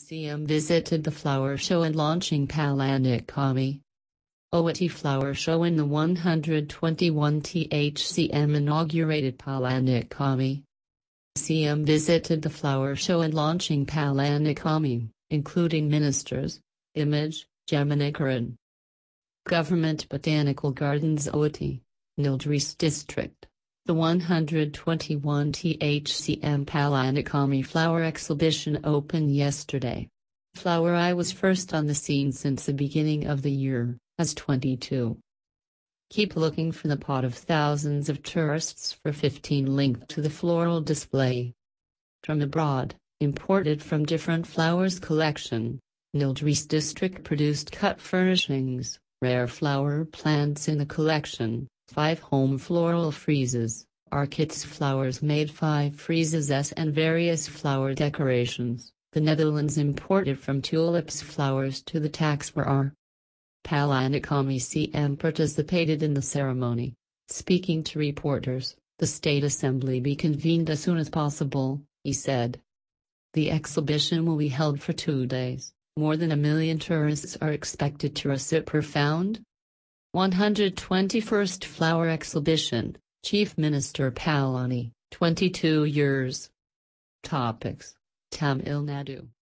CM visited the flower show and launching palanicami. OAT flower show in the 121th CM inaugurated palanicami. CM visited the flower show and launching palanicami, including ministers, Image, Geminikaran. Government Botanical Gardens OAT, Nilgiris District. The 121th CM Palanicami Flower Exhibition opened yesterday. Flower I was first on the scene since the beginning of the year, as 22. Keep looking for the pot of thousands of tourists for 15 linked to the floral display. From abroad, imported from different flowers collection, Nilgiris District produced cut furnishings, rare flower plants in the collection. 5 home floral friezes, orchids flowers made 5 friezes and various flower decorations. The Netherlands imported from tulips flowers to the taxware. Palanicami CM participated in the ceremony. Speaking to reporters, the State Assembly be convened as soon as possible, he said. The exhibition will be held for 2 days. More than 1 million tourists are expected to receive found. 121st Flower Exhibition, Chief Minister Palani, 22 years. Topics: Tamil Nadu.